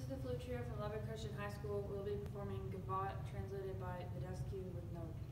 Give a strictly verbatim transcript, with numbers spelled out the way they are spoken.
the flute trio from Lubbock Christian High School. We'll be performing Gavotte, translated by Vedescu with no